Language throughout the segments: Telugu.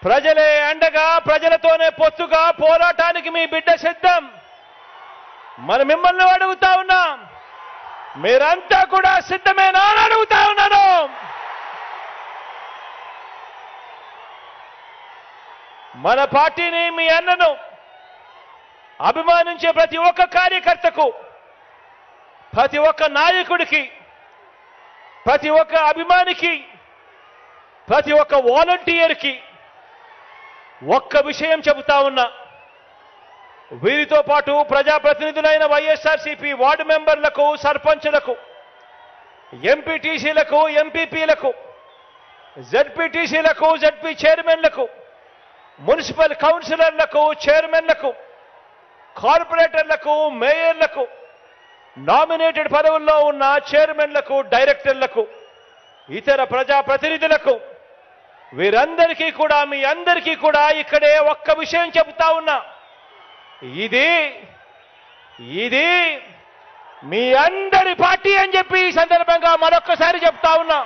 ప్రజలే అండగా ప్రజలతోనే పొత్తుగా పోరాటానికి మీ బిడ్డ సిద్ధం. మనం మిమ్మల్ని అడుగుతా ఉన్నాం, మీరంతా కూడా సిద్ధమేనా అని అడుగుతా ఉన్నాను. మన పార్టీని, మీ అన్నను అభిమానించే ప్రతి ఒక్క కార్యకర్తకు, ప్రతి ఒక్క నాయకుడికి, ప్రతి ఒక్క అభిమానికి, ప్రతి ఒక్క వాలంటీర్కి ఒక్క విషయం చెబుతా ఉన్నా. వీరితో పాటు ప్రజాప్రతినిధులైన వైఎస్ఆర్సీపీ వార్డు మెంబర్లకు, సర్పంచులకు, ఎంపీటీసీలకు, ఎంపీపీలకు, జెడ్పీటీసీలకు, జెడ్పీ చైర్మన్లకు, మున్సిపల్ కౌన్సిలర్లకు, చైర్మన్లకు, కార్పొరేటర్లకు, మేయర్లకు, నామినేటెడ్ పదవుల్లో ఉన్న చైర్మన్లకు, డైరెక్టర్లకు, ఇతర ప్రజాప్రతినిధులకు, వీరందరికీ కూడా, మీ అందరికీ కూడా ఇక్కడే ఒక్క విషయం చెబుతా ఉన్నా. ఇది మీ అందరి పార్టీ అని చెప్పి ఈ సందర్భంగా మరొక్కసారి చెప్తా ఉన్నా.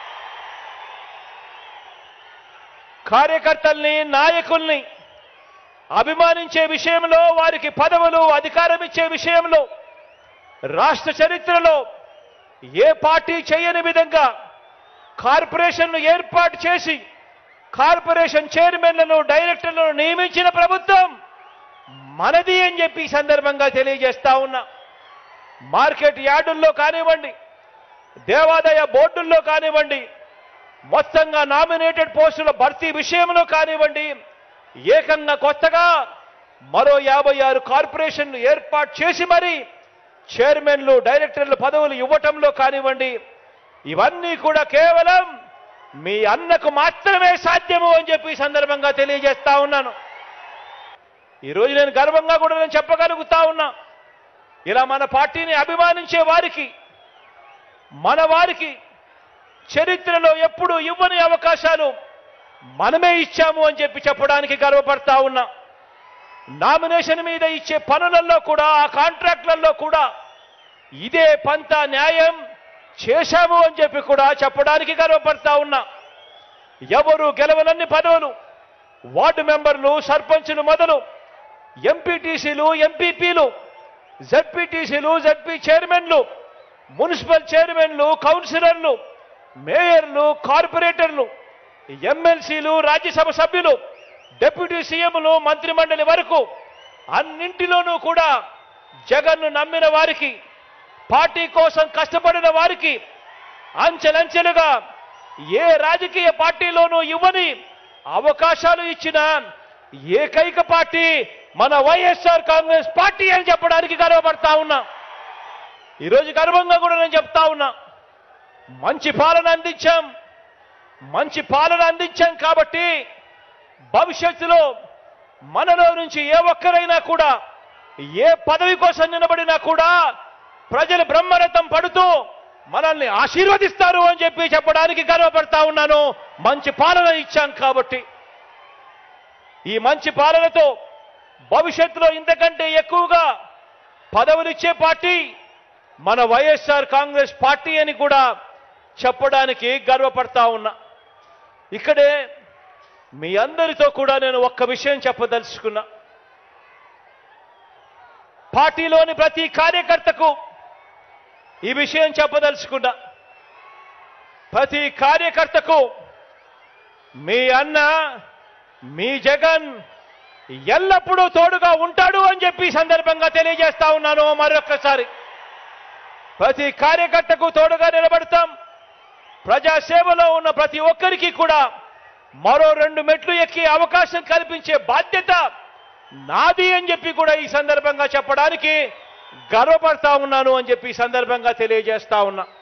కార్యకర్తల్ని, నాయకుల్ని అభిమానించే విషయంలో, వారికి పదవులు, అధికారం ఇచ్చే విషయంలో రాష్ట్ర చరిత్రలో ఏ పార్టీ చేయని విధంగా కార్పొరేషన్ను ఏర్పాటు చేసి కార్పొరేషన్ చైర్మన్లను, డైరెక్టర్లను నియమించిన ప్రభుత్వం మనది అని చెప్పి ఈ సందర్భంగా తెలియజేస్తా ఉన్నా. మార్కెట్ యార్డుల్లో కానివ్వండి, దేవాదాయ బోర్డుల్లో కానివ్వండి, మొత్తంగా నామినేటెడ్ పోస్టుల భర్తీ విషయంలో కానివ్వండి, ఏకంగా కొత్తగా మరో 56 కార్పొరేషన్లు ఏర్పాటు చేసి మరి చైర్మన్లు, డైరెక్టర్లు పదవులు ఇవ్వటంలో కానివ్వండి, ఇవన్నీ కూడా కేవలం మీ అన్నకు మాత్రమే సాధ్యము అని చెప్పి ఈ సందర్భంగా తెలియజేస్తా ఉన్నాను. ఈరోజు నేను గర్వంగా కూడా నేను చెప్పగలుగుతా ఉన్నా, ఇలా మన పార్టీని అభిమానించే వారికి, మన వారికి చరిత్రలో ఎప్పుడు ఇవ్వని అవకాశాలు మనమే ఇచ్చాము అని చెప్పి చెప్పడానికి గర్వపడతా ఉన్నా. నామినేషన్ మీద ఇచ్చే పనులలో కూడా, ఆ కాంట్రాక్ట్లలో కూడా ఇదే పంత న్యాయం చేశాము అని చెప్పి కూడా చెప్పడానికి గర్వపడతా ఉన్నా. ఎవరు గెలవనన్ని పదవులు వార్డు మెంబర్లు, సర్పంచులు మొదలు ఎంపీటీసీలు, ఎంపీపీలు, జెడ్పీటీసీలు, జెడ్పీ చైర్మన్లు, మున్సిపల్ చైర్మన్లు, కౌన్సిలర్లు, మేయర్లు, కార్పొరేటర్లు, ఎమ్మెల్సీలు, రాజ్యసభ సభ్యులు, డిప్యూటీ సీఎంలు, మంత్రిమండలి వరకు అన్నింటిలోనూ కూడా జగన్ను నమ్మిన వారికి, పార్టీ కోసం కష్టపడిన వారికి అంచెలంచెలుగా ఏ రాజకీయ పార్టీలోనూ ఇవ్వని అవకాశాలు ఇచ్చిన ఏకైక పార్టీ మన వైఎస్ఆర్ కాంగ్రెస్ పార్టీ అని చెప్పడానికి గర్వపడతా ఉన్నా. ఈరోజు గర్వంగా కూడా నేను చెప్తా ఉన్నా, మంచి పాలన అందించాం కాబట్టి భవిష్యత్తులో మనలో నుంచి ఏ ఒక్కరైనా కూడా ఏ పదవి కోసం నిలబడినా కూడా ప్రజలు బ్రహ్మరథం పడుతూ మనల్ని ఆశీర్వదిస్తారు అని చెప్పి చెప్పడానికి గర్వపడతా ఉన్నాను. మంచి పాలన ఇచ్చాం కాబట్టి ఈ మంచి పాలనతో భవిష్యత్తులో ఇంతకంటే ఎక్కువగా పదవులిచ్చే పార్టీ మన వైఎస్ఆర్ కాంగ్రెస్ పార్టీ అని కూడా చెప్పడానికి గర్వపడతా ఉన్నా. ఇక్కడే మీ అందరితో కూడా నేను ఒక్క విషయం చెప్పదలుచుకున్నా. పార్టీలోని ప్రతి కార్యకర్తకు ఈ విషయం చెప్పదలుచుకున్నా. ప్రతి కార్యకర్తకు మీ అన్న, మీ జగన్ ఎల్లప్పుడూ తోడుగా ఉంటాడు అని చెప్పి సందర్భంగా తెలియజేస్తా ఉన్నాను. మరొక్కసారి ప్రతి కార్యకర్తకు తోడుగా నిలబడతాం. ప్రజాసేవలో ఉన్న ప్రతి ఒక్కరికి కూడా మరో 2 మెట్లు ఎక్కే అవకాశం కల్పించే బాధ్యత నాది అని చెప్పి కూడా ఈ సందర్భంగా చెప్పడానికి గర్వపడతా ఉన్నాను అని చెప్పి ఈ సందర్భంగా తెలియజేస్తా ఉన్నా.